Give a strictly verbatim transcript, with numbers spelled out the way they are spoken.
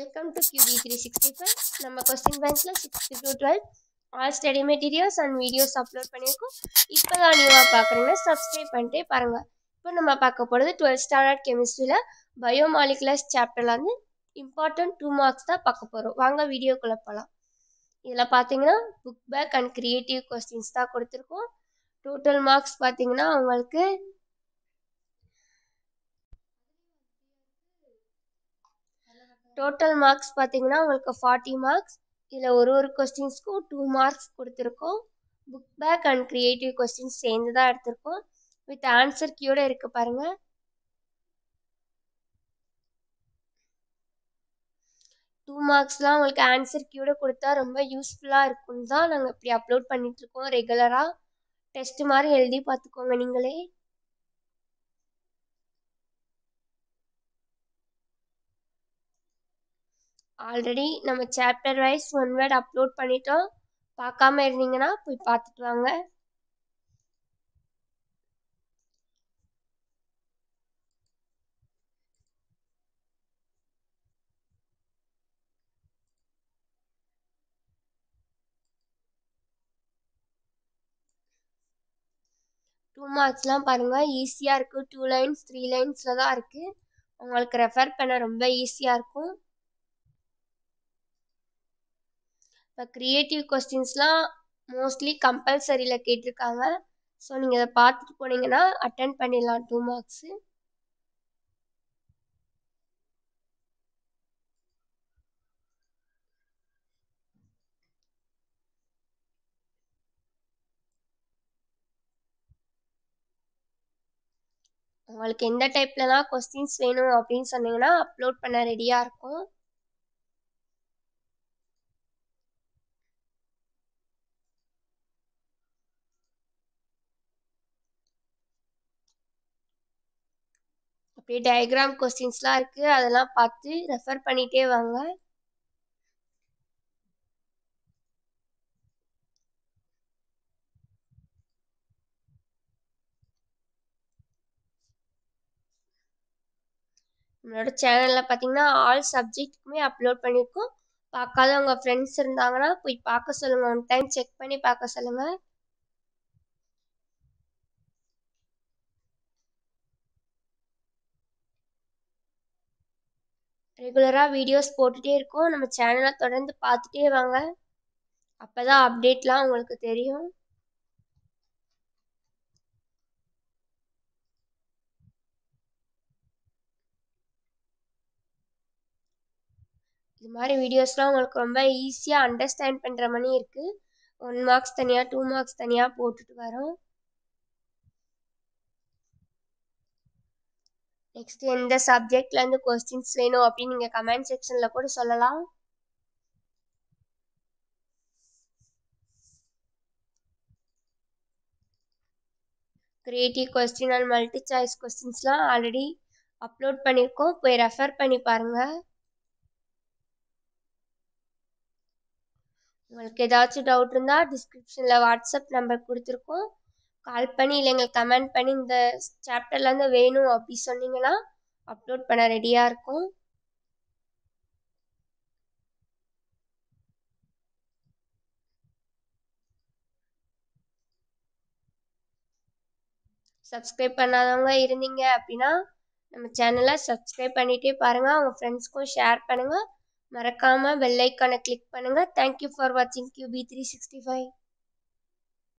Welcome to Q B three sixty-five. நம்ம question bankல sixth to twelfth all study materials and videos upload பண்ணிருக்கோம். இப்போதான் நீவா பார்க்குறீங்கன்னா subscribe பண்ணிட்டே பாருங்க. இப்போ நம்ம பார்க்க போகிறது twelfth standard chemistryல biomoleculars chapterல வந்து important two marks தான் பார்க்க போறோம். வாங்க வீடியோக்குள்ள போலாம். இதில் பார்த்தீங்கன்னா book back and creative questions தான் கொடுத்துருக்கோம். total marks பார்த்தீங்கன்னா உங்களுக்கு total marks பார்த்தீங்கன்னா உங்களுக்கு forty marks. இதில் ஒரு ஒரு கொஸ்டின்ஸ்க்கும் two marks கொடுத்துருக்கோம். Book back and creative questions சேர்ந்து தான் எடுத்திருக்கோம். வித் ஆன்சர் கியூட இருக்கு பாருங்க. டூ மார்க்ஸ்லாம் உங்களுக்கு ஆன்சர் கியூட கொடுத்தா ரொம்ப யூஸ்ஃபுல்லாக இருக்குன்னு தான் நாங்கள் இப்படி அப்லோட் பண்ணிட்டு இருக்கோம் ரெகுலராக. டெஸ்ட் மாதிரி எழுதி பார்த்துக்கோங்க நீங்களே. ஆல்ரெடி நம்ம chapter wise one word upload பண்ணிட்டோம். பார்க்காம இருந்தீங்கன்னா போய் பார்த்துட்டு வாங்க. டூ மார்க்ஸ்லாம் பாருங்கள் ஈஸியாக இருக்குது. டூ லைன்ஸ் த்ரீ லைன்ஸில் தான் இருக்குது. உங்களுக்கு ரெஃபர் பண்ண ரொம்ப ஈஸியாக இருக்கும். இப்போ க்ரியேட்டிவ் கொஸ்டின்ஸ்லாம் மோஸ்ட்லி கம்பல்சரியில் கேட்டிருக்காங்க. ஸோ நீங்கள் இதை பார்த்துட்டு போனீங்கன்னா அட்டன் பண்ணிடலாம் டூ மார்க்ஸு. உங்களுக்கு எந்த டைப்லலாம் கொஸ்டின்ஸ் வேணும் அப்படின்னு சொன்னீங்கன்னா அப்லோட் பண்ண ரெடியாக இருக்கும். அப்படியே டயக்ராம் கொஸ்டின்ஸ்லாம் இருக்குது, அதெல்லாம் பார்த்து ரெஃபர் பண்ணிகிட்டே வாங்க. நம்மளோட சேனலில் பார்த்தீங்கன்னா ஆல் சப்ஜெக்ட்டுக்குமே அப்லோட் பண்ணியிருக்கோம். பார்க்காத உங்கள் ஃப்ரெண்ட்ஸ் இருந்தாங்கன்னா போய் பார்க்க சொல்லுங்கள். ஒன் டைம் செக் பண்ணி பார்க்க சொல்லுங்கள். ரெகுலராக வீடியோஸ் போட்டுகிட்டே இருக்கோம். நம்ம சேனலை தொடர்ந்து பார்த்துட்டே வாங்க. அப்போ தான் அப்டேட்லாம் உங்களுக்கு தெரியும். இது மாதிரி வீடியோஸ்லாம் உங்களுக்கு ரொம்ப ஈஸியாக அண்டர்ஸ்டாண்ட் பண்ணுற மாதிரி இருக்குது. ஒன் மார்க்ஸ் தனியாக டூ மார்க்ஸ் தனியாக போட்டுட்டு வரோம். நெக்ஸ்ட் எந்த சப்ஜெக்ட்லேருந்து கொஸ்டின்ஸ் வேணும் அப்படின்னு நீங்கள் கமெண்ட் செக்ஷனில் கூட சொல்லலாம். Creative question and multi choice கொஸ்டின்ஸ்லாம் ஆல்ரெடி அப்லோட் பண்ணியிருக்கோம். போய் ரெஃபர் பண்ணி பாருங்கள். உங்களுக்கு ஏதாச்சும் டவுட் இருந்தால் டிஸ்கிரிப்ஷனில் வாட்ஸ்அப் நம்பர் கொடுத்துருக்கோம். கால் பண்ணி இல்லை எங்களுக்கு கமெண்ட் பண்ணி இந்த சாப்டர்லேருந்து வேணும் அப்படி சொன்னீங்கன்னா அப்லோட் பண்ண ரெடியாக இருக்கும். சப்ஸ்கிரைப் பண்ணாதவங்க இருந்தீங்க அப்படின்னா நம்ம சேனலை சப்ஸ்கிரைப் பண்ணிகிட்டே பாருங்கள். உங்கள் ஃப்ரெண்ட்ஸ்க்கும் ஷேர் பண்ணுங்கள். மறக்காமல் பெல் ஐக்கானை கிளிக் பண்ணுங்கள். தேங்க்யூ ஃபார் வாட்சிங் Q B three sixty-five.